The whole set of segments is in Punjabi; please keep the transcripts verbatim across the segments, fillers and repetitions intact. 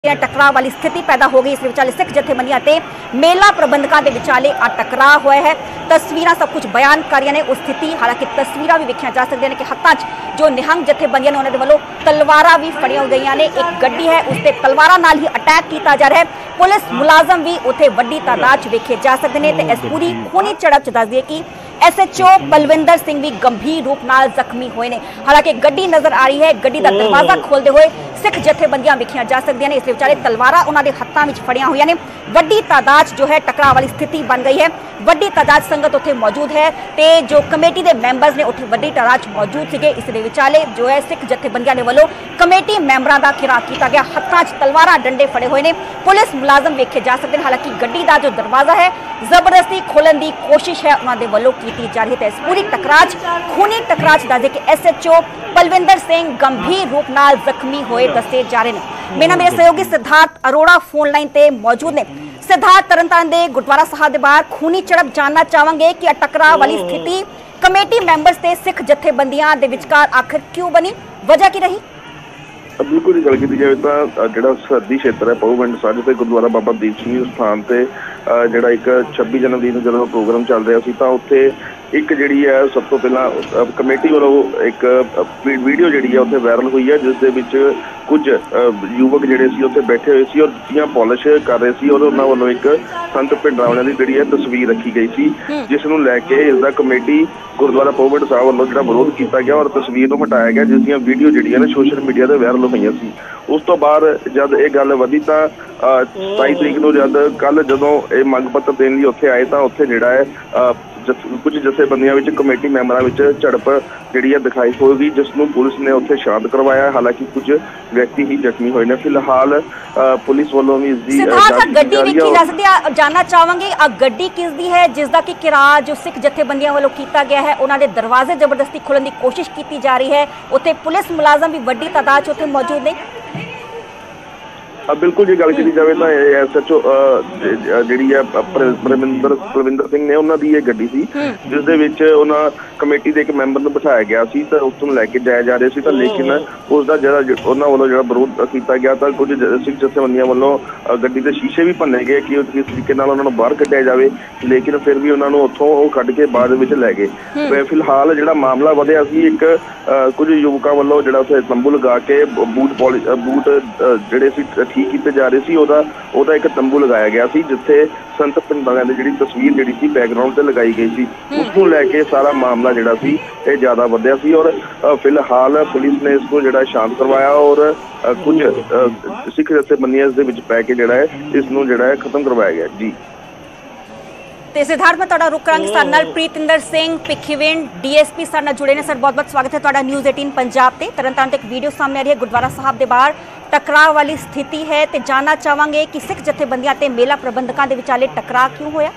टकराव वाली स्थिति पैदा हो गई। इस विचाले सिख जथेबंदियां ते मेला प्रबंधकों के विचाले आ टकराव होया है। तस्वीरां सब कुछ बयान कर रही ने उस स्थिति, हालांकि तस्वीरां भी वेखियां जा सकदियां ने कि हत्थां 'च जो निहंग जथेबंदियां ने उन्हां दे वल्लों तलवारां भी फड़ियां गईयां ने। एक गड्डी है उस ते तलवारां नाल ही अटैक किया जा रहा है। पुलिस मुलाजम भी उत्थे वड्डी तादाद 'च वेखे जा सकदे ने ते इस पूरी खूनी झड़प 'च दस दिए कि S H O Balwinder Singh भी गंभीर रूप नाल जख्मी हुए ने। हालांकि गड्डी नजर आ रही है, गड्डी का दरवाजा खोलते हुए सिख जथेबंदियां वेखियां जा सकदियां ने। इस विचाले तलवारां उन्हां दे हत्थां विच फड़ियां होईयां ने। वड्डी तादाद जो है टकराव वाली स्थिति बन गई है। वड्डी तादाद संगत उत्थे मौजूद है ते जो कमेटी के मैंबर्स ने उत्थे वड्डी तादाद मौजूद सीगे। इस दे विचाले जो है सिख जथेबंदियां दे वल्लों कमेटी मैंबरां दा घेराव किया गया। हत्थां 'च तलवारां डंडे फड़े हुए ने। पुलिस मुलाजम वेखे जा सकते हैं। हालांकि गड्डी का जो दरवाजा है जबरदस्ती खोलन की कोशिश है उन्हां दे वल्लों की जा रही है। इस पूरी टकराच खूनी टकराच दस दे कि S H O Balwinder Singh गंभीर रूप नाल जख्मी होए दसे जा रहे हैं। मेरे मेरे सहयोगी सिद्धार्थ अरोड़ा फोन लाइन ते मौजूद ने। सिद्धार्थ, तरनतारन दे गुरुद्वारा साहब दे बाहर खूनी झड़प जानना चाहांगे कि टकराव वाली स्थिति कमेटी मैंबर्स ते सिख जथेबंदियां दे विचकार आखिर क्यों बनी, वजह की रही? बिल्कुल जी, गल की जाए तो जो सरहदी क्षेत्र है पहूपिंड साझे से गुरुद्वारा बाबा दीप सिंह स्थान से जो एक छब्बी जनवरी में जो प्रोग्राम चल रहा सी, उत्थे एक जी है सब तो पहला कमेटी वालों एक वीडियो जी है उत्थे वायरल हुई है, जिस दे विच कुछ युवक जिहड़े सी उत्थे बैठे हुए सी और जुत्तियां पॉलिश कर रहे सी और उन्हां वालों एक संत भिंडरावालियां दी जिहड़ी है तस्वीर रखी गई सी, जिस नूं लैके इसदा कमेटी गुरुद्वारा पहूपिंड साहब वालों जिहड़ा विरोध किया गया और तस्वीर नूं हटाया गया, जिस दीयां वीडियो जिहड़ियां ने सोशल मीडिया ते वायरल होईयां सी। उस तो बाद जब यह गल वधी तां सताई तरीक नूं जद कल जदों ये मंग पत्र देण लई उत्थे आए तां उत्थे जिहड़ा है कुछ जथेबंदियां विच कमेटी मैंबरां विच झड़प जिहड़ी है दिखाई होगी, जिसनूं पुलिस ने उत्थे शांत करवाया। हालांकि कुछ व्यक्ति ही जख्मी होए ने। फिलहाल पुलिस वालों भी इसकी गड्डी वेखी जा सकदी है। जानना चाहांगे आ गड्डी किस दी है जिसदा कि किराया जो सिख जथेबंदियां वालों किया गया है, उन्हां दे दरवाजे जबरदस्ती खोलण दी कोशिश की जा रही है। उत्थे पुलिस मुलाजम भी वड्डी तादाद उत्थे मौजूद ने। बिल्कुल जी, गल की जाए तो एस एच ओ जी है बलविंदर बलविंदर सिंह ने उन्होंने ये गड्डी सी, जिस दे विच उन्हां कमेटी के एक मैंबर नूं बिठाया गया सी तो उस नूं लैके जाया जा रहे सी, तो लेकिन उसका जिहड़ा उन्हां वालों जिहड़ा विरोध किया गया तो कुछ सिख जथेबंदियां वालों गड्डी के शीशे भी भन्ने गए कि किस तरीके नाल उन्हां नूं बाहर कढिया जाए, लेकिन फिर भी उन्हां नूं उत्थों कढ के बाद विच लै गए। फिलहाल जिहड़ा मामला वधिया सी, एक कुछ युवकों वालों जिहड़ा उत्थे तंबू लगा के बूट पॉलिश बूट जिहड़े सी ठीक किए जा रहे सी, ओदा ओदा एक तंबू लगाया गया सी, जिथे संत भिंडरावालियां दी जिहड़ी तस्वीर जिहड़ी सी बैकग्राउंड ते लगाई गई सी। उसनूं लैके सारा मामला जिहड़ा सी ये ज़्यादा वधिया सी और फिलहाल पुलिस ने इसको जिहड़ा शांत करवाया और कुछ सिख जथेबंदियां इस दे विच पै के जिहड़ा है इसनूं जिहड़ा है खत्म करवाया गया जी। ते सिद्धार्थ, मैं तुहाडा रुख करांगी साडे नाल Pritinder Singh Bhikhiwind D S P साडे नाल जुड़े ने। सर, बहुत बहुत स्वागत है तुहाडा न्यूज़ अठारह पंजाब ते। तरनतारन ते एक वीडियो सामने आ रही है, गुरुद्वारा साहब के बाहर टकराव वाली स्थिति है ते जानना चाहांगे कि सिख जथेबंदियां ते मेला प्रबंधकों के विचाले टकराव क्यों होया?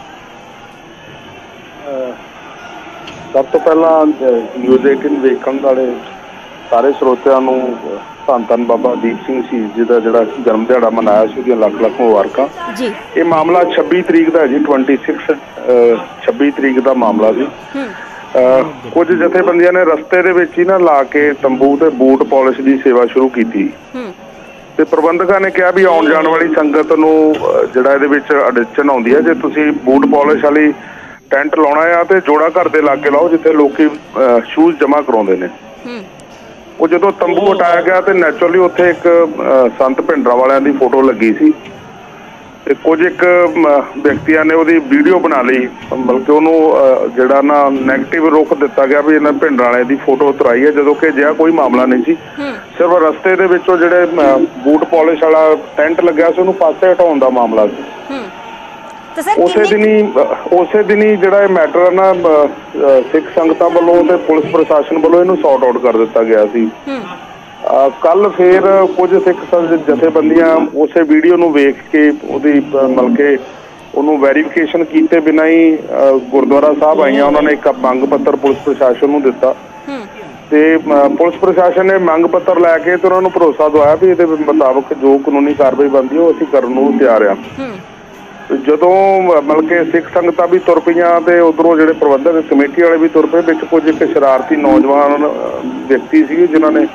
सब तो पहला न्यूज़ अठारह वेखण वाले सारे ਸਰੋਤਿਆਂ ਨੂੰ ਧੰਨ ਧੰਨ ਬਾਬਾ ਦੀਪ ਸਿੰਘ ਸ਼ਹੀਦ जी का ਜਿਹੜਾ जन्म ਦਿਹਾੜਾ ਮਨਾਇਆ ਸੀ, ਉਹਦੀਆਂ ਲੱਖ ਲੱਖ ਮੁਬਾਰਕਾਂ ਜੀ। ਇਹ ਮਾਮਲਾ ਛੱਬੀ ਤਰੀਕ ਦਾ ਜੀ छब्बीस ਛੱਬੀ ਤਰੀਕ ਦਾ ਮਾਮਲਾ ਸੀ। ਕੁਝ ਜਥੇਬੰਦੀਆਂ ਨੇ ਰਸਤੇ ਦੇ ਵਿੱਚ ਹੀ ਨਾ ਲਾ ਕੇ ਤੰਬੂ ਤੇ ਬੂਟ ਪਾਲਿਸ਼ ਦੀ ਸੇਵਾ ਸ਼ੁਰੂ ਕੀਤੀ ਤੇ ਪ੍ਰਬੰਧਕਾਂ ਨੇ ਕਿਹਾ ਵੀ ਆਉਣ ਜਾਣ ਵਾਲੀ ਸੰਗਤ ਨੂੰ ਜਿਹੜਾ ਇਹਦੇ ਵਿੱਚ ਅੜਚਨ ਆਉਂਦੀ ਹੈ, ਜੇ ਤੁਸੀਂ ਬੂਟ ਪਾਲਿਸ਼ ਵਾਲੀ ਟੈਂਟ ਲਾਉਣਾ ਆ ਤੇ ਜੋੜਾ ਘਰ ਦੇ ਲਾਗੇ ਲਾਓ ਜਿੱਥੇ ਲੋਕੀ ਸ਼ੂਜ਼ ਜਮ੍ਹਾਂ ਕਰਾਉਂਦੇ ਨੇ। ਉਹ ਜਦੋਂ ਤੰਬੂ ਹਟਾਇਆ ਗਿਆ ਤੇ ਨੈਚੁਰਲੀ ਉੱਥੇ ਇੱਕ ਸੰਤ ਭਿੰਡਰਾਵਾਲਿਆਂ ਦੀ ਫੋਟੋ ਲੱਗੀ ਸੀ ਤੇ ਕੁਝ ਇੱਕ ਵਿਅਕਤੀਆਂ ਨੇ ਉਹਦੀ ਵੀਡੀਓ ਬਣਾ ਲਈ, ਬਲਕਿ ਉਹਨੂੰ ਜਿਹੜਾ ਨਾ ਨੈਗੇਟਿਵ ਰੁਖ ਦਿੱਤਾ ਗਿਆ ਵੀ ਇਹਨਾਂ ਭਿੰਡਰਾਵਾਲਿਆਂ ਦੀ ਫੋਟੋ ਉਤਰਾਈ ਹੈ, ਜਦੋਂ ਕਿ ਅਜਿਹਾ ਕੋਈ ਮਾਮਲਾ ਨਹੀਂ ਸੀ। ਸਿਰਫ ਰਸਤੇ ਦੇ ਵਿੱਚੋਂ ਜਿਹੜੇ ਬੂਟ ਪਾਲਿਸ਼ ਵਾਲਾ ਟੈਂਟ ਲੱਗਿਆ ਸੀ ਉਹਨੂੰ ਪਾਸੇ ਹਟਾਉਣ ਦਾ ਮਾਮਲਾ ਸੀ। ਉਸੇ ਦਿਨ ਹੀ ਉਸੇ ਦਿਨ ਹੀ ਜਿਹੜਾ ਇਹ ਮੈਟਰ ਨਾ ਸਿੱਖ ਸੰਗਤਾਂ ਵੱਲੋਂ ਤੇ ਪੁਲਿਸ ਪ੍ਰਸ਼ਾਸਨ ਵੱਲੋਂ ਇਹਨੂੰ ਸੌਟ ਆਊਟ ਕਰ ਦਿੱਤਾ ਗਿਆ ਸੀ। ਕੱਲ ਫਿਰ ਕੁਝ ਸਿੱਖ ਜਥੇਬੰਦੀਆਂ ਉਸੇ ਵੀਡੀਓ ਨੂੰ ਵੇਖ ਕੇ ਉਹਦੀ ਮਤਲਬ ਕਿ ਉਹਨੂੰ ਵੈਰੀਫਿਕੇਸ਼ਨ ਕੀਤੇ ਬਿਨਾਂ ਹੀ ਗੁਰਦੁਆਰਾ ਸਾਹਿਬ ਆਈਆਂ। ਉਹਨਾਂ ਨੇ ਇੱਕ ਮੰਗ ਪੱਤਰ ਪੁਲਿਸ ਪ੍ਰਸ਼ਾਸਨ ਨੂੰ ਦਿੱਤਾ ਤੇ ਪੁਲਿਸ ਪ੍ਰਸ਼ਾਸਨ ਨੇ ਮੰਗ ਪੱਤਰ ਲੈ ਕੇ ਤੇ ਉਹਨਾਂ ਨੂੰ ਭਰੋਸਾ ਦਵਾਇਆ ਵੀ ਇਹਦੇ ਮੁਤਾਬਕ ਜੋ ਕਾਨੂੰਨੀ ਕਾਰਵਾਈ ਬਣਦੀ ਉਹ ਅਸੀਂ ਕਰਨ ਨੂੰ ਤਿਆਰ ਆ। ਜਦੋਂ ਮਤਲਬ ਕਿ ਸਿੱਖ ਸੰਗਤਾਂ ਵੀ ਤੁਰ ਪਈਆਂ ਤੇ ਉਧਰੋਂ ਜਿਹੜੇ ਪ੍ਰਬੰਧਕ ਕਮੇਟੀ ਵਾਲੇ ਵੀ ਤੁਰ ਪਏ, ਵਿੱਚ ਕੁਝ ਇੱਕ ਸ਼ਰਾਰਤੀ ਨੌਜਵਾਨ ਵਿਅਕਤੀ ਸੀਗੇ ਜਿਨ੍ਹਾਂ ਨੇ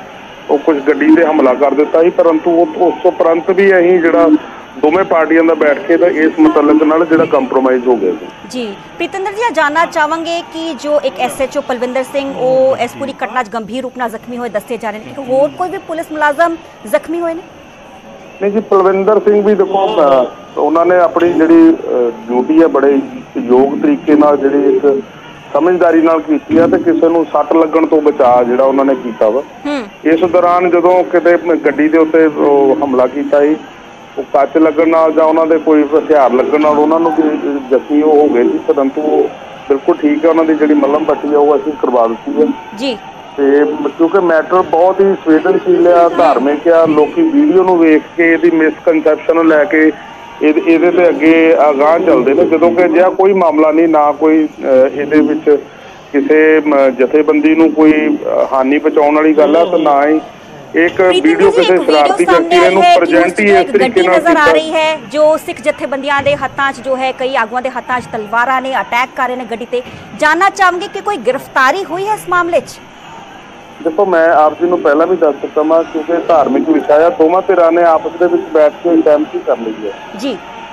ਉਹ ਕੁਝ ਗੱਡੀ ਤੇ ਹਮਲਾ ਕਰ ਦਿੱਤਾ ਸੀ, ਪਰੰਤੂ ਉਸ ਤੋਂ ਉਪਰੰਤ ਵੀ ਅਸੀਂ ਜਿਹੜਾ ਦੋਵੇਂ ਪਾਰਟੀਆਂ ਦਾ बैठ के तो इस मुतल्लक नाल जिहड़ा कंप्रोमाइज़ हो गया जी। प्रीतिंदर जी जानना चाहांगे कि जो एक S H O Palwinder Singh वो इस पूरी घटना गंभीर रूप नाल जख्मी होए दस्से जा रहे हैं, होर कोई भी पुलिस मुलाजम जख्मी होए ने? नहीं जी, पलविंदर सिंह भी देखो उन्होंने अपनी जिहड़ी ड्यूटी है बड़े योग तरीके नाल जिहड़ी एक समझदारी नाल कीती है ते किसी नूं सੱਟ लगण तो बचा जिहड़ा उन्होंने कीता वा। इस दौरान जदों किते गड्डी दे उत्ते हमला कीता ही ਕੱਚ ਲੱਗਣ ਨਾਲ ਜਾਂ ਉਹਨਾਂ ਦੇ ਕੋਈ ਹਥਿਆਰ ਲੱਗਣ ਨਾਲ ਉਹਨਾਂ ਨੂੰ ਵੀ ਜ਼ਖਮੀ ਹੋ ਗਏ ਸੀ, ਪਰੰਤੂ ਬਿਲਕੁਲ ਠੀਕ ਹੈ। ਉਹਨਾਂ ਦੀ ਜਿਹੜੀ ਮੱਲਮ ਪੱਟੀ ਆ ਉਹ ਅਸੀਂ ਕਰਵਾ ਦਿੱਤੀ ਹੈ ਜੀ। ਤੇ ਕਿਉਂਕਿ ਮੈਟਰ ਬਹੁਤ ਹੀ ਸੰਵੇਦਨਸ਼ੀਲ ਆ, ਧਾਰਮਿਕ ਆ, ਲੋਕੀ ਵੀਡੀਓ ਨੂੰ ਵੇਖ ਕੇ ਇਹਦੀ ਮਿਸਕਨਸੈਪਸ਼ਨ ਲੈ ਕੇ ਇਹਦੇ ਇਹਦੇ ਤੇ ਅੱਗੇ ਅਗਾਂਹ ਚੱਲਦੇ ਨੇ, ਜਦੋਂ ਕਿ ਅਜਿਹਾ ਕੋਈ ਮਾਮਲਾ ਨਹੀਂ, ਨਾ ਕੋਈ ਇਹਦੇ ਵਿੱਚ ਕਿਸੇ ਜਥੇਬੰਦੀ ਨੂੰ ਕੋਈ ਹਾਨੀ ਪਹੁੰਚਾਉਣ ਵਾਲੀ ਗੱਲ ਆ ਤੇ ਨਾ ਹੀ एक वीडियो किसी शरारती व्यक्ति ने प्रेजेंट ही इस तरीके नाल नजर आ रही है जो सिख जथेबंदियां दे हत्थां च जो है कई आगुआं दे हत्थां च तलवारां ने अटैक कर रहे ने गड्डी ते। जानना चाहांगे कि कोई गिरफ्तारी हुई है इस मामले च? देखो मैं आप जी नूं पहला भी दस चुका मैं, क्योंकि धार्मिक विषय है, दोवां धिरां ने आपस दे विच बैठ के सहमति कर ली है जी।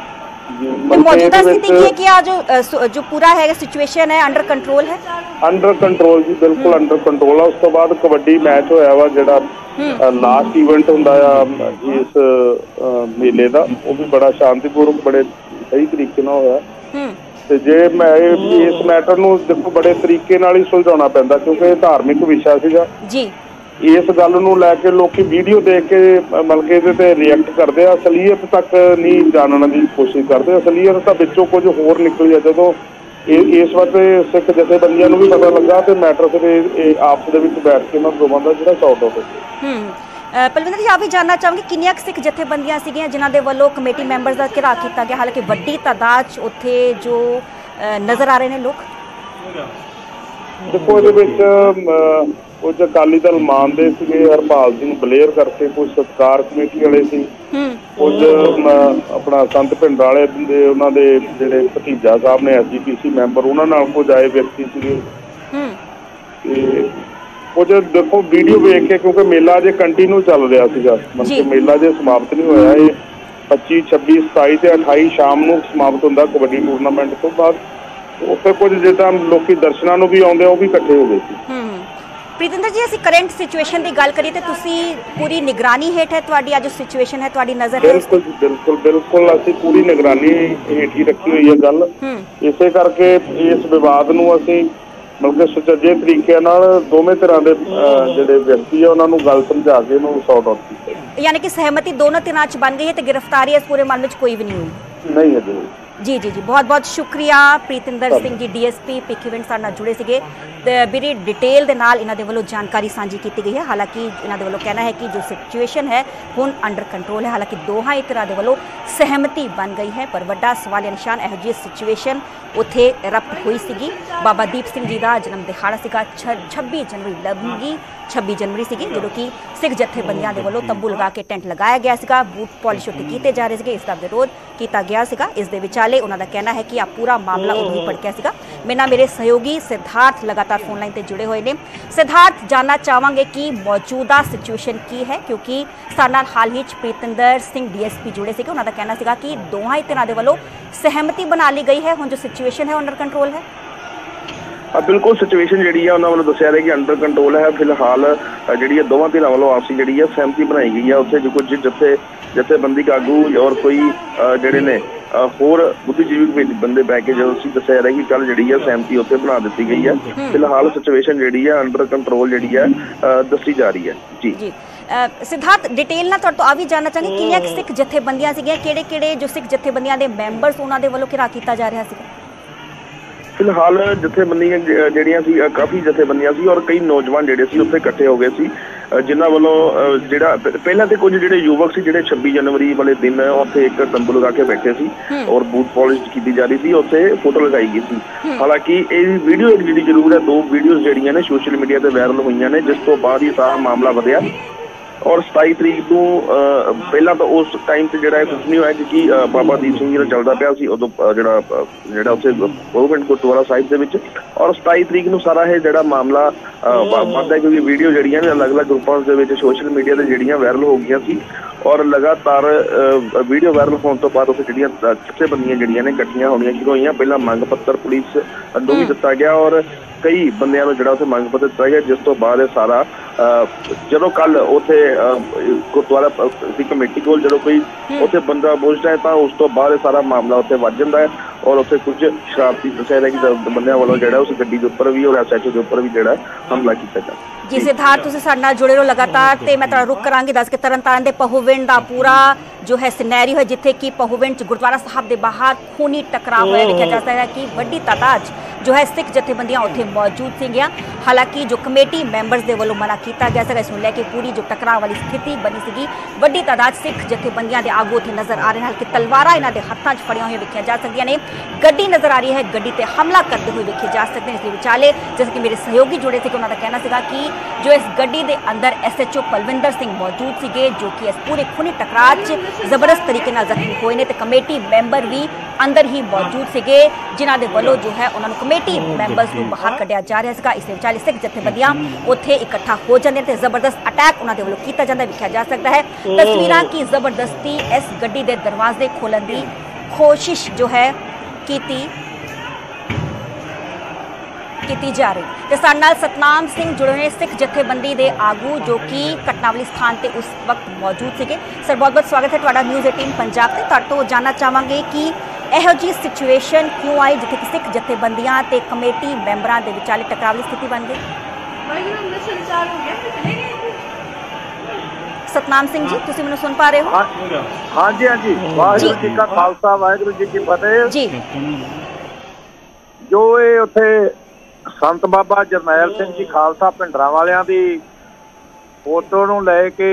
मौजूदा स्थिति ये कि आज जो जो पूरा है सिचुएशन है अंडर कंट्रोल है? अंडर कंट्रोल जी, बिल्कुल अंडर कंट्रोल है। उस तो बाद कबड्डी मैच होया वा जिहड़ा लास्ट इवेंट हुंदा आ इस मेले दा, वो भी बड़ा शांतिपूर्वक बड़े सही तरीके नाल होया। ते जे मैं इस मैटर नूं देखो बड़े तरीके नाल ही सुलझाउणा पैंदा, क्योंकि धार्मिक विषय सीगा जी। इस गल नूं लैके लोग वीडियो देख के मतलब कि इहदे ते रिएक्ट करदे आ, असलीयत तक नहीं जानने की कोशिश करते। असलीयत तां विचों कुछ होर निकली आ। जदों इस वक्त सिख जथेबंदियां नूं भी पता लगा तो मैटर फिर आपस दे विच बैठ के इन्हां दोवां दा जिहड़ा सॉर्ट आउट होया। पलविंदर जी आप भी जानना चाहूँगी किन्नियां सिख जथेबंदियां सीगियां जिन्हां दे वल्लों कमेटी मैंबर्स दा घेराव कीता गया, हालांकि वड्डी तादाद च उत्थे जो नज़र आ रहे ने लोग? देखो इहदे विच कुछ अकाली दल मानते सीगे हरपाल सिंह बलेर करके, कुछ सत्कार कमेटी वाले सी, कुछ अपना संत पिंड वाले दे उन्हां दे जिहड़े भतीजा साहब ने S G P C member उन्हां नाल कुछ आए व्यक्ति सीगे। ते कुछ देखो वीडियो वेख के, क्योंकि मेला अजे कंटिन्यू चल रहा सीगा, मतलब मेला अजे समाप्त नहीं होया। ये पच्ची छब्बी सताई ते अठाई शाम नूं समाप्त हुंदा कबड्डी टूरनामेंट तो बाद। उत्थे कुछ जिद्दां लोकी दर्शनां नूं भी आउंदे ਉਹ भी इकट्ठे हो गए सी। प्रीतिंदर जी ਅਸੀਂ करंट सिचुएशन की गल करिए तो तुसी पूरी निगरानी हेठ है तुहाडी आज सिचुएशन है तुहाडी नज़र है? बिल्कुल बिल्कुल बिल्कुल ਅਸੀਂ पूरी निगरानी हेठ ही रखी हुई है गल, इसे करके इस विवाद ਨੂੰ ਅਸੀਂ मतलब कि सुचੱਜੇ तरीके नाल दोवें तरह के ਜਿਹੜੇ ਵਿਅਕਤੀ ਆ ਉਹਨਾਂ ਨੂੰ ਗੱਲ ਸਮਝਾ ਕੇ ਇਹਨੂੰ ਸੌਟ ਆਊਟ ਕੀਤਾ। यानी कि सहमति दोनों धिरां च बन गई है तो गिरफ्तारी इस पूरे मामले च कोई भी नहीं हुई? नहीं है जी जी जी जी बहुत बहुत शुक्रिया Pritinder Singh ji D S P Bhikhiwind साडे नाल जुड़े सीगे बड़ी डिटेल दे नाल इन्हां दे वल्लों जानकारी साझी की गई है। हालांकि इन्हां दे वल्लों कहना है कि जो सिचुएशन है हुण अंडर कंट्रोल है, हालांकि दोहां तरह दे वल्लों सहमति बन गई है, पर वड्डा सवालिया निशान इहो जी सिचुएशन उत्थे रप्ट हुई सीगी। बाबा दीप सिंह जी का जन्म दिहाड़ा सीगा छब्बी जनवरी लंघी छब्बी जनवरी सीगी जो कि सिख जथेबंदियां दे वल्लों तंबू लगा के टेंट लगाया गया सीगा, बूट पॉलिश उत्ते कीते जा रहे थे, इसका विरोध किया गया सीगा। इस दे विचाले उन्हां दा कहना है कि आ पूरा मामला उदों ही भड़किया सीगा। मेरे नाल मेरे सहयोगी सिद्धार्थ लगातार फोन लाइन ते जुड़े हुए ने। सिद्धार्थ जानना चाहांगे कि मौजूदा सिचुएशन की है, क्योंकि साडे नाल हाल ही Pritinder Singh D S P जुड़े सीगे, उन्हां दा कहना सीगा कि दोहां ही धिरां दे वल्लों सहमति बना ली गई है, हुण जो सिचुएशन है अंडर कंट्रोल है। बिल्कुल सिचुएशन जी है उन्होंने दसिया है कि अंडर कंट्रोल है। फिलहाल जी दोवां धिरां वालों आपसी जी है सहमति बनाई गई है। उत्थे जो कुछ जथे जथेबंदी आगू और कोई जोड़े ने होर बुद्धिजीवी बंदे बह के जो दसिया है कि कल जी है सहमति उत्थे बना दी गई है। फिलहाल सिचुएशन जी है अंडर कंट्रोल जी है दसी जा रही है जी जी। सिद्धार्थ डिटेल ना तुहाडे तो आ भी जानना चाहांगे किन्नियां सिख जथेबंदियां सीगियां, किहड़े किहड़े जो सिख जथेबंदियां दे मैंबर्स उन्हां दे वल्लों घेराव कीता जा रहा सीगा? फिलहाल जथेबंदियां ਜਿਹੜੀਆਂ ਸੀ ਕਾਫੀ ਜਥੇਬੰਦੀਆਂ ਸੀ और कई नौजवान ਜਿਹੜੇ ਸੀ ਉੱਥੇ ਇਕੱਠੇ ਹੋ ਗਏ ਸੀ, ਜਿਨ੍ਹਾਂ ਵੱਲੋਂ ਜਿਹੜਾ ਪਹਿਲਾਂ ਤੇ ਕੁਝ ਜਿਹੜੇ ਯੁਵਕ ਸੀ ਜਿਹੜੇ ਛੱਬੀ ਜਨਵਰੀ ਵਾਲੇ ਦਿਨ ਉੱਥੇ ਇੱਕ ਤੰਬੂ ਲਗਾ ਕੇ ਬੈਠੇ ਸੀ ਔਰ ਬੂਟ ਪੋਲਿਸ਼ ਕੀਤੀ ਜਾ ਰਹੀ ਸੀ, ਉੱਥੇ ਫੋਟੋ ਲਗਾਈ ਗਈ ਸੀ। ਹਾਲਾਂਕਿ ਇਹ ਵੀਡੀਓ ਇੱਕ ਜਿਹੜੀ ਜ਼ਰੂਰ ਹੈ, ਦੋ ਵੀਡੀਓਜ਼ ਜਿਹੜੀਆਂ ਨੇ ਸੋਸ਼ਲ ਮੀਡੀਆ ਤੇ ਵਾਇਰਲ ਹੋਈਆਂ ਨੇ, ਜਿਸ ਤੋਂ ਬਾਅਦ ਹੀ ਸਾਰਾ ਮਾਮਲਾ ਵਧਿਆ ਔਰ ਸਤਾਈ ਤਰੀਕ ਨੂੰ ਪਹਿਲਾਂ ਤਾਂ ਉਸ ਟਾਈਮ ਤੇ ਜਿਹੜਾ ਕੁਝ ਨਹੀਂ ਹੋਇਆ ਕਿਉਂਕਿ ਬਾਬਾ ਦੀਪ ਸਿੰਘ ਜੀ ਦਾ ਚੱਲਦਾ ਪਿਆ ਸੀ ਉਦੋਂ ਜਿਹੜਾ ਜਿਹੜਾ ਉੱਥੇ ਪਹੁਵਿੰਡ ਗੁਰਦੁਆਰਾ ਸਾਹਿਬ ਦੇ ਵਿੱਚ। ਔਰ ਸਤਾਈ ਤਰੀਕ ਨੂੰ ਸਾਰਾ ਇਹ ਜਿਹੜਾ ਮਾਮਲਾ ਵੱਧਦਾ ਕਿਉਂਕਿ ਵੀਡੀਓ ਜਿਹੜੀਆਂ ਨੇ ਅਲੱਗ-ਅਲੱਗ ਗਰੁੱਪਾਂ ਦੇ ਵਿੱਚ ਸੋਸ਼ਲ ਮੀਡੀਆ ਤੇ ਜਿਹੜੀਆਂ ਵਾਇਰਲ ਹੋ ਗਈਆਂ ਸੀ ਔਰ ਲਗਾਤਾਰ ਵੀਡੀਓ ਵਾਇਰਲ ਹੋਣ ਤੋਂ ਬਾਅਦ ਉੱਥੇ ਜਿਹੜੀਆਂ ਜਥੇਬੰਦੀਆਂ ਜਿਹੜੀਆਂ ਨੇ ਇਕੱਠੀਆਂ ਹੋਣੀਆਂ ਸ਼ੁਰੂ ਹੋਈਆਂ। ਪਹਿਲਾਂ ਮੰਗ ਪੱਤਰ ਪੁਲਿਸ ਨੂੰ ਵੀ ਦਿੱਤਾ ਗਿਆ ਔਰ ਕਈ ਬੰਦਿਆਂ ਨੂੰ ਜਿਹੜਾ ਉੱਥੇ ਮੰਗ ਪੱਤਰ ਦਿੱਤਾ ਗਿਆ, ਜਿਸ ਤੋਂ ਬਾਅਦ ਇਹ ਸਾਰਾ ਜਦੋਂ ਕੱਲ ਉੱਥੇ ਗੁਰਦੁਆਰਾ ਦੀ ਕਮੇਟੀ ਕੋਲ ਜਦੋਂ ਕੋਈ ਉੱਥੇ ਬੰਦਾ ਪਹੁੰਚਦਾ ਹੈ ਤਾਂ ਉਸ ਤੋਂ ਬਾਅਦ ਇਹ ਸਾਰਾ ਮਾਮਲਾ ਉੱਥੇ ਵੱਧ ਜਾਂਦਾ ਹੈ ਔਰ ਉੱਥੇ ਕੁਝ ਸ਼ਰਾਰਤੀ ਦੱਸਿਆ ਗਿਆ ਕਿ ਬੰਦਿਆਂ ਵੱਲੋਂ ਜਿਹੜਾ ਉਸ ਗੱਡੀ ਦੇ ਉੱਪਰ ਵੀ ਔਰ ਐਸ ਐਚ ਓ ਦੇ ਉੱਪਰ ਵੀ ਜਿਹੜਾ ਹਮਲਾ ਕੀਤਾ ਗਿਆ। ਜੀ ਸਿਧਾਰਥ, ਤੁਸੀਂ ਸਾਡੇ ਨਾਲ ਜੁੜੇ ਰਹੋ ਲਗਾਤਾਰ ਤੇ ਮੈਂ ਤੁਹਾਡਾ ਰੁਕ ਕਰਾਂਗੀ। ਦੱਸ ਕੇ ਤਰਨਤਾਰਨ ਦੇ ਪਹੂਵਿੰਡ ਦਾ ਪੂਰਾ ਜੋ ਹੈ ਸਿਨੈਰੀਓ ਹੈ ਜਿੱਥੇ ਕਿ ਪਹੂਵਿੰਡ 'ਚ ਗੁਰਦੁਆਰਾ ਸਾਹਿਬ ਦੇ ਬਾਹਰ ਖੂਨੀ ਟਕਰਾਅ ਹੋਇਆ ਦੇਖਿਆ ਜਾ ਸਕਦਾ ਹੈ ਕਿ ਵੱਡੀ ਤਾਦਾਦ ਜੋ ਹੈ ਸਿੱਖ ਜਥੇਬੰਦੀਆਂ ਉੱਥੇ ਮੌਜੂਦ ਸੀਗੀਆਂ। ਹਾਲਾਂਕਿ ਜੋ ਕਮੇਟੀ ਮੈਂਬਰਸ ਦੇ ਵੱਲੋਂ ਮਨਾ ਕੀਤਾ ਗਿਆ ਸੀਗਾ ਇਸ ਨੂੰ ਲੈ ਕੇ ਪੂਰੀ ਜੋ ਟਕਰਾਅ ਵਾਲੀ ਸਥਿਤੀ ਬਣੀ ਸੀਗੀ। ਵੱਡੀ ਤਾਦਾਦ ਸਿੱਖ ਜਥੇਬੰਦੀਆਂ ਦੇ ਆਗੂ ਉੱਥੇ ਨਜ਼ਰ ਆ ਰਹੇ ਹਨ ਕਿ ਤਲਵਾਰਾਂ ਇਹਨਾਂ ਦੇ ਹੱਥਾਂ 'ਚ ਫੜੀਆਂ ਹੋਈਆਂ ਵੇਖੀਆਂ ਜਾ ਸਕਦੀਆਂ ਨੇ। ਗੱਡੀ ਨਜ਼ਰ ਆ ਰਹੀ ਹੈ, ਗੱਡੀ ਤੇ ਹਮਲਾ ਕਰਦੇ ਹੋਏ ਵੇਖੇ ਜਾ ਸਕਦੇ ਨੇ। ਇਸ ਦੇ ਵਿਚਾਲੇ ਜਿਵੇਂ ਕਿ ਮੇਰੇ ਸਹਿਯੋਗੀ ਜੁੜੇ ਸੀ ਕਿ ਉਹਨਾਂ ਦਾ ਕਹਿਣਾ ਸੀਗਾ ਕਿ ਜੋ ਇਸ ਗੱਡੀ ਦੇ ਅੰਦਰ S H O Palwinder Singh ਮੌਜੂਦ ਸੀਗੇ ਜੋ ਕਿ ਇਸ ਪੂਰੇ ਖੂਨੀ ਟਕਰਾਅ 'ਚ ਜ਼ਬਰਦਸਤ ਤਰੀਕੇ ਨਾਲ ਜ਼ਖਮੀ ਹੋਏ ਨੇ ਤੇ ਕਮੇਟੀ ਮੈਂਬਰ ਵੀ ਅੰਦਰ ਹੀ ਮੌਜੂਦ ਸੀਗੇ ਜਿਨ੍ਹਾਂ ਦੇ ਵੱਲੋਂ ਜੋ ਹੈ ਉਹਨਾਂ ਨੂੰ ਕਮੇਟੀ ਮੈਂਬਰਸ ਨੂੰ ਬਾਹਰ ਕੱਢਿਆ ਜਾ ਰਿਹਾ ਸੀਗਾ। ਇਸ ਦੇ ਵਿਚਾਲੇ ਸਿੱਖ ਜਥੇਬੰਦੀਆਂ ਉੱਥੇ ਇਕੱਠਾ ਹੋ ਜਾਂਦੇ ਨੇ ਤੇ ਜ਼ਬਰਦਸਤ ਅਟੈਕ ਉਹਨਾਂ ਦੇ ਵੱਲੋਂ ਕੀਤਾ ਜਾਂਦਾ ਵੇਖਿਆ ਜਾ ਸਕਦਾ ਹੈ। ਤਸਵੀਰਾਂ ਕੀ ਜ਼ਬਰਦਸਤੀ ਇਸ ਗੱਡੀ ਦੇ ਦਰਵਾਜ਼ੇ ਖੋਲ੍ਹਣ ਦੀ ਕੋਸ਼ਿਸ਼ ਜੋ ਹੈ ਕੀਤੀ ਕੀਤੀ ਜਾ ਰਹੀ ਤੇ ਸਾਡੇ ਨਾਲ ਸਤਨਾਮ ਸਿੰਘ ਜੁੜੇ ਨੇ ਸਿੱਖ ਜਥੇਬੰਦੀ ਦੇ ਆਗੂ ਜੋ ਕਿ ਘਟਨਾਵਲੀ ਸਥਾਨ ਤੇ ਉਸ ਵਕਤ ਮੌਜੂਦ ਸੀਗੇ। ਸਰ ਬਹੁਤ ਬਹੁਤ ਸਵਾਗਤ ਹੈ ਤੁਹਾਡਾ ਨਿਊਜ਼ ਅਠਾਰਾਂ ਪੰਜਾਬ ਤੇ। ਤੁਹਾਡੇ ਤੋਂ ਜਾਣਨਾ ਚਾਹਾਂਗੇ ਕਿ ਇਹੋ ਜਿਹੀ ਸਿਚੁਏਸ਼ਨ ਕਿਉਂ ਆਈ ਜਿੱਥੇ ਕਿ ਸਿੱਖ ਜਥੇਬੰਦੀਆਂ ਤੇ ਕਮੇਟੀ ਮੈਂਬਰਾਂ ਦੇ ਵਿਚਾਲੇ ਟਕਰਾਵਲੀ ਸਥਿਤੀ ਬਣ ਗਈ। ਸਤਨਾਮ ਸਿੰਘ ਜੀ ਤੁਸੀਂ ਮੈਨੂੰ ਸੁਣ ਪਾ ਰਹੇ ਹੋ? ਹਾਂਜੀ ਹਾਂਜੀ, ਵਾਹਿਗੁਰੂ ਜੀ ਕਾ ਖਾਲਸਾ ਵਾਹਿਗੁਰੂ ਜੀ ਕੀ ਫਤਿਹ ਜੀ। ਜੋ ਇਹ ਉੱਥੇ ਸੰਤ ਬਾਬਾ ਜਰਨੈਲ ਸਿੰਘ ਜੀ ਖਾਲਸਾ ਭਿੰਡਰਾਂ ਵਾਲਿਆਂ ਦੀ ਫੋਟੋ ਨੂੰ ਲੈ ਕੇ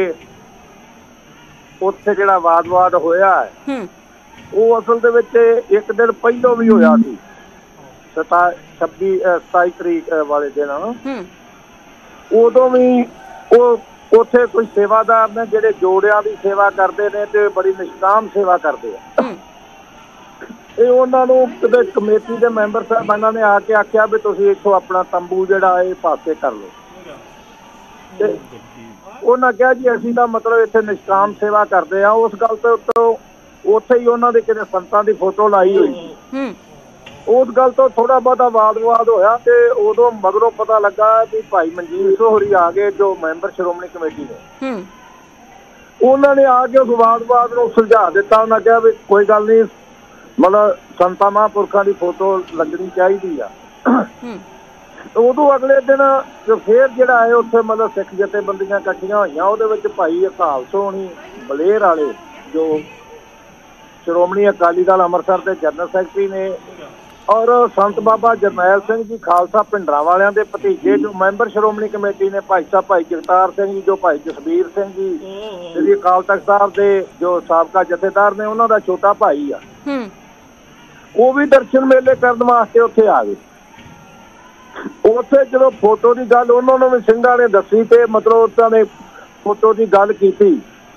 ਉੱਥੇ ਜਿਹੜਾ ਵਾਦ-ਵਾਦ ਹੋਇਆ ਹੈ ਉਹ ਅਸਲ ਦੇ ਵਿੱਚ ਇੱਕ ਦਿਨ ਪਹਿਲੋਂ ਵੀ ਹੋਇਆ ਸੀ ਛੱਬੀ ਸਤਾਈ ਤਰੀਕ ਵਾਲੇ ਦਿਨ। ਉਦੋਂ ਵੀ ਉਹ ਉੱਥੇ ਕੋਈ ਸੇਵਾਦਾਰ ਨੇ ਜਿਹੜੇ ਜੋੜਿਆਂ ਦੀ ਸੇਵਾ ਕਰਦੇ ਨੇ ਤੇ ਬੜੀ ਨਿਸ਼ਕਾਮ ਸੇਵਾ ਕਰਦੇ ਆ। ਇਹ ਉਹਨਾਂ ਨੂੰ ਕਿਤੇ ਕਮੇਟੀ ਦੇ ਮੈਂਬਰ ਸਾਹਿਬਾਨਾਂ ਨੇ ਆ ਕੇ ਆਖਿਆ ਵੀ ਤੁਸੀਂ ਇੱਥੋਂ ਆਪਣਾ ਤੰਬੂ ਜਿਹੜਾ ਇਹ ਪਾਸੇ ਕਰ ਲਓ ਤੇ ਉਹਨਾਂ ਕਿਹਾ ਜੀ ਅਸੀਂ ਤਾਂ ਮਤਲਬ ਇੱਥੇ ਨਿਸ਼ਕਾਮ ਸੇਵਾ ਕਰਦੇ ਆ। ਉਸ ਗੱਲ ਤੇ ਉੱਤੋਂ ਉੱਥੇ ਹੀ ਉਹਨਾਂ ਦੇ ਕਿਤੇ ਸੰਤਾਂ ਦੀ ਫੋਟੋ ਲਾਈ ਹੋਈ। ਉਸ ਗੱਲ ਤੋਂ ਥੋੜਾ ਬਹੁਤਾ ਵਾਦ ਵਿਵਾਦ ਹੋਇਆ ਤੇ ਉਦੋਂ ਮਗਰੋਂ ਪਤਾ ਲੱਗਾ ਵੀ ਭਾਈ ਮਨਜੀਤ ਹੋਰੀ ਆ ਗਏ ਜੋ ਮੈਂਬਰ ਸ਼੍ਰੋਮਣੀ ਕਮੇਟੀ ਨੇ। ਉਹਨਾਂ ਨੇ ਆ ਕੇ ਉਸ ਵਾਦ ਵਿਵਾਦ ਨੂੰ ਸੁਲਝਾ ਦਿੱਤਾ। ਉਹਨਾਂ ਕਿਹਾ ਵੀ ਕੋਈ ਗੱਲ ਨਹੀਂ, ਮਤਲਬ ਸੰਤਾਂ ਮਹਾਂਪੁਰਖਾਂ ਦੀ ਫੋਟੋ ਲੱਗਣੀ ਚਾਹੀਦੀ ਆ। ਉਦੋਂ ਅਗਲੇ ਦਿਨ ਫੇਰ ਜਿਹੜਾ ਹੈ ਉੱਥੇ ਮਤਲਬ ਸਿੱਖ ਜਥੇਬੰਦੀਆਂ ਇਕੱਠੀਆਂ ਹੋਈਆਂ। ਉਹਦੇ ਵਿੱਚ ਭਾਈ ਅਕਾਲ ਸੋਹਣੀ ਬਲੇਰ ਵਾਲੇ ਜੋ ਸ਼੍ਰੋਮਣੀ ਅਕਾਲੀ ਦਲ ਅੰਮ੍ਰਿਤਸਰ ਦੇ ਜਨਰਲ ਸੈਕਟਰੀ ਨੇ ਔਰ ਸੰਤ ਬਾਬਾ ਜਰਨੈਲ ਸਿੰਘ ਜੀ ਖਾਲਸਾ ਭਿੰਡਰਾਂ ਵਾਲਿਆਂ ਦੇ ਭਤੀਜੇ ਜੋ ਮੈਂਬਰ ਸ਼੍ਰੋਮਣੀ ਕਮੇਟੀ ਨੇ ਭਾਈ ਸਾਹਿਬ ਭਾਈ ਜਗਤਾਰ ਸਿੰਘ ਜੀ ਜੋ ਭਾਈ ਜਸਬੀਰ ਸਿੰਘ ਜੀ ਜਿਹੜੀ ਅਕਾਲ ਤਖ਼ਤ ਸਾਹਿਬ ਦੇ ਜੋ ਸਾਬਕਾ ਜਥੇਦਾਰ ਨੇ ਉਹਨਾਂ ਦਾ ਛੋਟਾ ਭਾਈ ਆ, ਉਹ ਵੀ ਦਰਸ਼ਨ ਮੇਲੇ ਕਰਨ ਵਾਸਤੇ ਉੱਥੇ ਆ ਗਏ। ਉੱਥੇ ਜਦੋਂ ਫੋਟੋ ਦੀ ਗੱਲ ਉਹਨਾਂ ਨੂੰ ਵੀ ਸਿੰਘਾਂ ਨੇ ਦੱਸੀ ਤੇ ਮਤਲਬ ਉਹਨਾਂ ਨੇ ਫੋਟੋ ਦੀ ਗੱਲ ਕੀਤੀ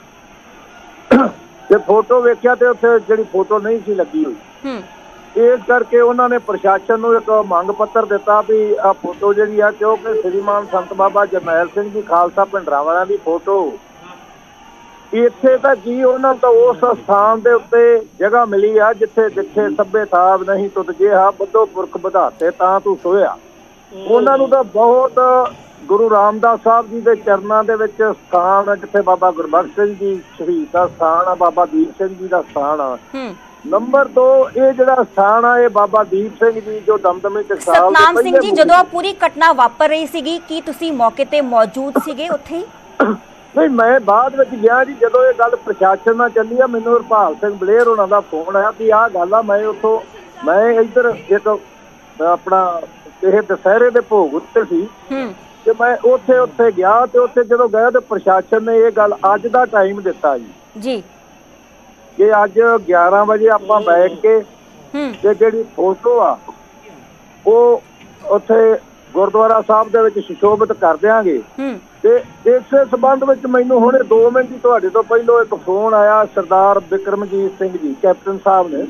ਤੇ ਫੋਟੋ ਵੇਖਿਆ ਤੇ ਉੱਥੇ ਜਿਹੜੀ ਫੋਟੋ ਨਹੀਂ ਸੀ ਲੱਗੀ ਹੋਈ। ਇਸ ਕਰਕੇ ਉਹਨਾਂ ਨੇ ਪ੍ਰਸ਼ਾਸਨ ਨੂੰ ਇੱਕ ਮੰਗ ਪੱਤਰ ਦਿੱਤਾ ਵੀ ਆਹ ਫੋਟੋ ਜਿਹੜੀ ਆ ਕਿਉਂਕਿ ਸ੍ਰੀਮਾਨ ਸੰਤ ਬਾਬਾ ਜਰਨੈਲ ਸਿੰਘ ਜੀ ਖਾਲਸਾ ਭਿੰਡਰਾਂ ਵਾਲਿਆਂ ਦੀ ਫੋਟੋ ਇੱਥੇ ਤਾਂ ਕੀ ਉਹਨਾਂ ਤੋਂ ਉਸ ਸਥਾਨ ਦੇ ਉੱਤੇ ਜਗ੍ਹਾ ਮਿਲੀ ਆ ਜਿੱਥੇ ਜਿੱਥੇ ਸੱਭੇ ਸਾਬ ਨਹੀਂ ਤੁਧ ਜਿਹਾ ਬੱਧੋ ਪੁਰਖ ਵਧਾਤੇ ਤਾਂ ਤੂੰ ਸੋਇਆ। ਉਹਨਾਂ ਨੂੰ ਤਾਂ ਬਹੁਤ ਗੁਰੂ ਰਾਮਦਾਸ ਸਾਹਿਬ ਜੀ ਦੇ ਚਰਨਾਂ ਦੇ ਵਿੱਚ ਸਥਾਨ ਜਿੱਥੇ ਬਾਬਾ ਗੁਰਬਖਸ਼ ਸਿੰਘ ਜੀ ਸ਼ਹੀਦ ਦਾ ਸਥਾਨ ਆ, ਬਾਬਾ ਦੀਪ ਸਿੰਘ ਜੀ ਦਾ ਸਥਾਨ ਆ। ਨੰਬਰ ਦੋ ਇਹ ਜਿਹੜਾ ਸਥਾਨ ਆ ਇਹ ਬਾਬਾ ਦੀਪ ਸਿੰਘ ਜੀ ਜੋ ਦਮਦਮੀ ਟਕਸਾਲ ਦੇ ਸਤਨਾਮ ਸਿੰਘ ਜੀ ਜਦੋਂ ਪੂਰੀ ਘਟਨਾ ਵਾਪਰ ਰਹੀ ਸੀਗੀ ਕੀ ਤੁਸੀਂ ਮੌਕੇ ਤੇ ਮੌਜੂਦ ਸੀਗੇ ਉੱਥੇ? ਨਹੀਂ, ਮੈਂ ਬਾਅਦ ਵਿੱਚ ਗਿਆ ਜੀ ਜਦੋਂ ਇਹ ਗੱਲ ਪ੍ਰਸ਼ਾਸਨ ਨਾਲ ਚੱਲੀ ਆ। ਮੈਨੂੰ ਹਰਪਾਲ ਸਿੰਘ ਬਲੇਰ ਉਹਨਾਂ ਦਾ ਫੋਨ ਆਇਆ ਵੀ ਆਹ ਗੱਲ ਆ। ਮੈਂ ਉੱਥੋਂ ਮੈਂ ਇੱਧਰ ਇੱਕ ਆਪਣਾ ਇਹ ਦੁਸਹਿਰੇ ਦੇ ਭੋਗ ਉੱਤੇ ਸੀ ਤੇ ਮੈਂ ਉੱਥੇ ਉੱਥੇ ਗਿਆ ਤੇ ਉੱਥੇ ਜਦੋਂ ਗਿਆ ਤੇ ਪ੍ਰਸ਼ਾਸਨ ਨੇ ਇਹ ਗੱਲ ਅੱਜ ਦਾ ਟਾਈਮ ਦਿੱਤਾ ਜੀ ਜੀ ਕਿ ਅੱਜ ਗਿਆਰਾਂ ਵਜੇ ਆਪਾਂ ਬੈਠ ਕੇ ਤੇ ਜਿਹੜੀ ਫੋਟੋ ਆ ਉਹ ਉੱਥੇ ਗੁਰਦੁਆਰਾ ਸਾਹਿਬ ਦੇ ਵਿੱਚ ਸੁਸ਼ੋਭਿਤ ਕਰ ਦਿਆਂਗੇ ਤੇ ਇਸੇ ਸੰਬੰਧ ਵਿੱਚ ਮੈਨੂੰ ਹੁਣੇ ਦੋ ਮਿੰਟ ਹੀ ਤੁਹਾਡੇ ਤੋਂ ਪਹਿਲਾਂ ਇੱਕ ਫੋਨ ਆਇਆ ਸਰਦਾਰ ਬਿਕਰਮਜੀਤ ਸਿੰਘ ਜੀ ਕੈਪਟਨ ਸਾਹਿਬ ਨੇ,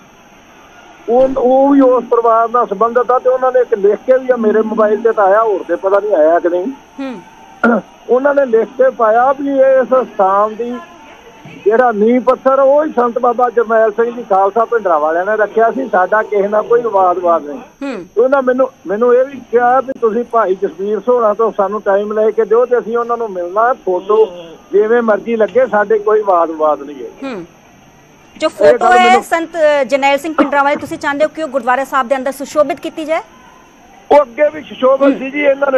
ਉਹ ਉਹ ਵੀ ਉਸ ਪਰਿਵਾਰ ਨਾਲ ਸੰਬੰਧਿਤ ਆ ਤੇ ਉਹਨਾਂ ਨੇ ਇੱਕ ਲਿਖ ਕੇ ਵੀ ਆ ਮੇਰੇ ਮੋਬਾਈਲ ਤੇ ਤਾਂ ਆਇਆ, ਹੋਰ ਤੇ ਪਤਾ ਨਹੀਂ ਆਇਆ ਕਿ ਨਹੀਂ। ਉਹਨਾਂ ਨੇ ਲਿਖ ਕੇ ਪਾਇਆ ਵੀ ਇਸ ਸਥਾਨ ਦੀ ਜਿਹੜਾ ਨੀਂਹ ਪੱਥਰ ਉਹ ਹੀ ਸੰਤ ਬਾਬਾ ਜਰਨੈਲ ਸਿੰਘ ਜੀ ਖਾਲਸਾ ਭਿੰਡਰਾਂ ਵਾਲਿਆਂ ਨੇ ਰੱਖਿਆ ਸੀ, ਸਾਡਾ ਕਿਸੇ ਨਾਲ ਕੋਈ ਵਿਵਾਦ-ਵਾਦ ਨਹੀਂ। ਉਹਨਾਂ ਮੈਨੂੰ ਮੈਨੂੰ ਇਹ ਵੀ ਕਿਹਾ ਵੀ ਤੁਸੀਂ ਭਾਈ ਜਸਵੀਰ ਸੋਹਣਾ ਤੋਂ ਸਾਨੂੰ ਟਾਈਮ ਲੈ ਕੇ ਦਿਓ ਤੇ ਅਸੀਂ ਉਹਨਾਂ ਨੂੰ ਮਿਲਣਾ, ਫੋਟੋ ਜਿਵੇਂ ਮਰਜ਼ੀ ਲੱਗੇ, ਸਾਡੇ ਕੋਈ ਵਾਦ-ਵਿਵਾਦ ਨਹੀਂ ਹੈ। ਜੋ ਫੋਟੋ ਹੈ ਸੰਤ ਜਰਨੈਲ ਸਿੰਘ ਭਿੰਡਰਾਂ ਵਾਲੇ, ਤੁਸੀਂ ਚਾਹੁੰਦੇ ਹੋ ਕਿ ਉਹ ਗੁਰਦੁਆਰਾ ਸਾਹਿਬ ਦੇ ਅੰਦਰ ਸੁਸ਼ੋਭਿਤ ਕੀਤੀ ਜਾਏ? ਉਹ ਅੱਗੇ ਵੀ ਸੁਸ਼ੋਭਿਤ ਸੀ ਜੀ, ਇਹਨਾਂ ਨੇ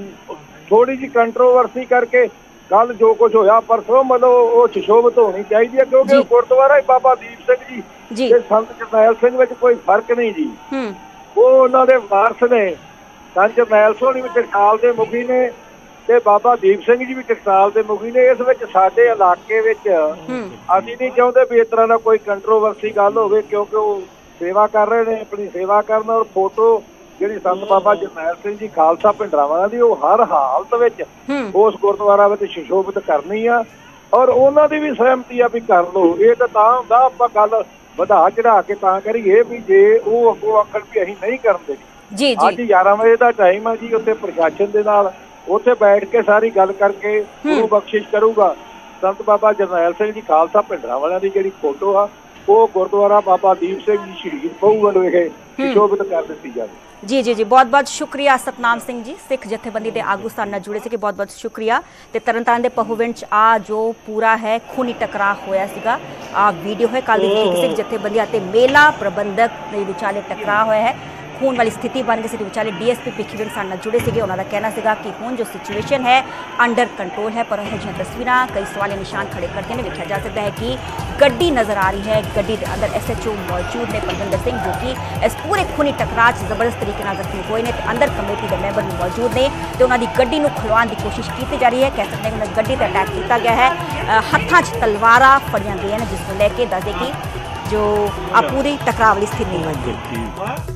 ਥੋੜੀ ਜਿਹੀ ਕੰਟਰੋਵਰਸੀ ਕਰਕੇ ਕੱਲ ਜੋ ਕੁਝ ਹੋਇਆ ਪਰਸੋਂ ਮਤਲਬ ਉਹ ਸੁਸ਼ੋਭਿਤ ਹੋਣੀ ਚਾਹੀਦੀ ਹੈ, ਕਿਉਂਕਿ ਗੁਰਦੁਆਰਾ ਹੀ ਬਾਬਾ ਦੀਪ ਸਿੰਘ ਜੀ ਤੇ ਸੰਤ ਜਰਨੈਲ ਸਿੰਘ ਵਿੱਚ ਕੋਈ ਫਰਕ ਨਹੀਂ ਜੀ। ਉਹ ਉਹਨਾਂ ਦੇ ਵਾਰਸ ਨੇ, ਸੰਤ ਜਰਨੈਲ ਸਿੰਘ ਵੀ ਟਕਸਾਲ ਦੇ ਮੁਖੀ ਨੇ ਤੇ ਬਾਬਾ ਦੀਪ ਸਿੰਘ ਜੀ ਵੀ ਟਕਸਾਲ ਦੇ ਮੁਖੀ ਨੇ। ਇਸ ਵਿੱਚ ਸਾਡੇ ਇਲਾਕੇ ਵਿੱਚ ਅਸੀਂ ਨਹੀਂ ਚਾਹੁੰਦੇ ਵੀ ਇਸ ਤਰ੍ਹਾਂ ਦਾ ਕੋਈ ਕੰਟਰੋਵਰਸੀ ਗੱਲ ਹੋਵੇ, ਕਿਉਂਕਿ ਉਹ ਸੇਵਾ ਕਰ ਰਹੇ ਨੇ, ਆਪਣੀ ਸੇਵਾ ਕਰਨ। ਔਰ ਫੋਟੋ ਜਿਹੜੀ ਸੰਤ ਬਾਬਾ ਜਰਨੈਲ ਸਿੰਘ ਜੀ ਖਾਲਸਾ ਭਿੰਡਰਾਂ ਵਾਲਿਆਂ ਦੀ ਉਹ ਹਰ ਹਾਲਤ ਵਿੱਚ ਉਸ ਗੁਰਦੁਆਰਾ ਵਿੱਚ ਸੁਸ਼ੋਭਿਤ ਕਰਨੀ ਆ, ਔਰ ਉਹਨਾਂ ਦੀ ਵੀ ਸਹਿਮਤੀ ਆ ਵੀ ਕਰ ਲਓ। ਇਹ ਤਾਂ ਤਾਂ ਹੁੰਦਾ ਆਪਾਂ ਗੱਲ ਵਧਾ ਚੜਾ ਕੇ ਤਾਂ ਕਰੀਏ ਵੀ ਜੇ ਉਹ ਅੱਗੋਂ ਆਖਣ ਵੀ ਅਸੀਂ ਨਹੀਂ ਕਰਨ ਦੇਣੀ। ਅੱਜ ਗਿਆਰਾਂ ਵਜੇ ਦਾ ਟਾਈਮ ਆ ਜੀ, ਉੱਥੇ ਪ੍ਰਸ਼ਾਸਨ ਦੇ ਨਾਲ ਉੱਥੇ ਬੈਠ ਕੇ ਸਾਰੀ ਗੱਲ ਕਰਕੇ ਗੁਰੂ ਬਖਸ਼ਿਸ਼ ਕਰੂਗਾ। ਸੰਤ ਬਾਬਾ ਜਰਨੈਲ ਸਿੰਘ ਜੀ ਖਾਲਸਾ ਭਿੰਡਰਾਂ ਵਾਲਿਆਂ ਦੀ ਜਿਹੜੀ ਫੋਟੋ ਆ ਉਹ ਗੁਰਦੁਆਰਾ ਬਾਬਾ ਦੀਪ ਸਿੰਘ ਜੀ ਸ਼ਹੀਦ ਪਹੂਗੜ੍ਹ ਵਿਖੇ ਸੁਸ਼ੋਭਿਤ ਕਰ ਦਿੱਤੀ ਜਾਵੇ। जी जी जी बहुत बहुत शुक्रिया सतनाम सिंह जी, सिख जथेबंदी के आगू साथ नाल जुड़े थे, बहुत बहुत शुक्रिया। तो तरनतारन के पहुविंड च आ जो पूरा है खूनी टकराव होया सीगा, आ वीडियो है कल सिख जथेबंदी ते मेला प्रबंधक के विचाले टकराव होया है, खून वाली स्थिति बन गई सी। विचाले डी एस पी भिखीविंड साथ नाल जुड़े थे, उन्होंने कहना सीगा कि हुण जो सिचुएशन है अंडर कंट्रोल है, पर यह तस्वीरां कई सवाल निशान खड़े करते हैं। देखा जा सकता है कि गड्डी नज़र आ रही है, गड्डी के अंदर एस एच ओ मौजूद ने परविंदर सिंह, जो कि इस पूरे खूनी टकराव जबरदस्त तरीके जख्मी हुए हैं। अंदर कमेटी के मैंबर भी मौजूद ने, तो उन्होंने गड्डी को खुलवाने की कोशिश की जा रही है। कह सकते हैं कि गड्डी पर अटैक किया गया है, हत्थों च तलवारां फड़ियां गई हैं, जिसको लैके दस दे कि जो आ पूरी टकराव वाली स्थिति है।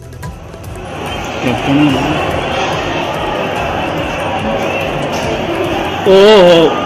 ओ